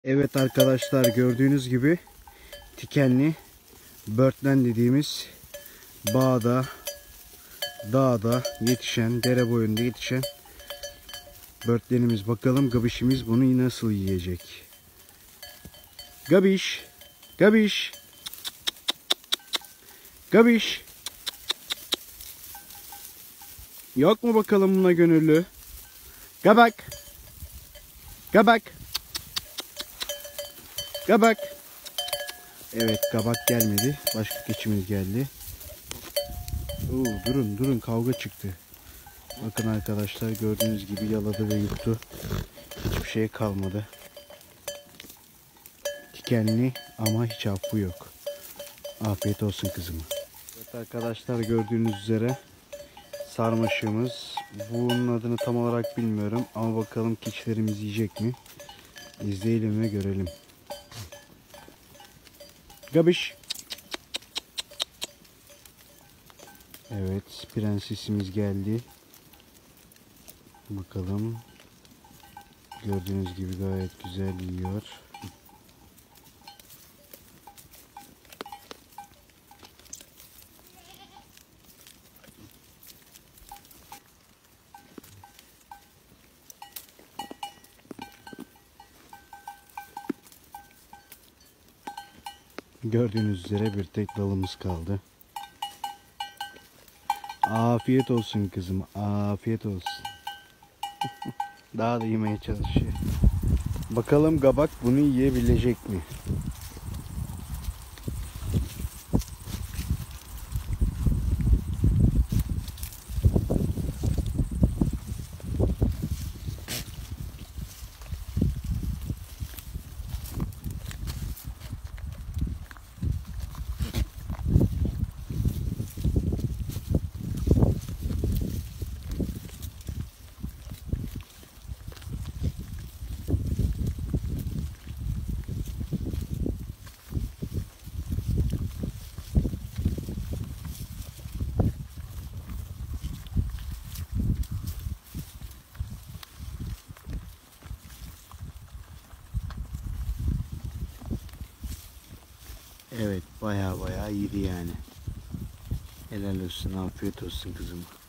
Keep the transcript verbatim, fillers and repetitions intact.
Evet arkadaşlar, gördüğünüz gibi tikenli börtlen dediğimiz bağda, dağda yetişen, dere boyunda yetişen börtlenimiz. Bakalım gabişimiz bunu nasıl yiyecek. Gabiş, gabiş, gabiş. Yok mu bakalım buna gönüllü? Gabak, gabak, gabak. Evet, kabak gelmedi. Başka keçimiz geldi. Oo, durun durun, kavga çıktı. Bakın arkadaşlar, gördüğünüz gibi yaladı ve yuttu. Hiçbir şey kalmadı. Dikenli ama hiç affı yok. Afiyet olsun kızım. Evet arkadaşlar, gördüğünüz üzere sarmaşığımız. Bunun adını tam olarak bilmiyorum ama bakalım keçilerimiz yiyecek mi? İzleyelim ve görelim. Gabiş. Evet, prensesimiz geldi. Bakalım. Gördüğünüz gibi gayet güzel yiyor. Gördüğünüz üzere bir tek dalımız kaldı. Afiyet olsun kızım, afiyet olsun. Daha da yemeye çalışıyor. Bakalım kabak bunu yiyebilecek mi? Evet, baya baya yedi yani. Helal olsun, afiyet olsun kızım.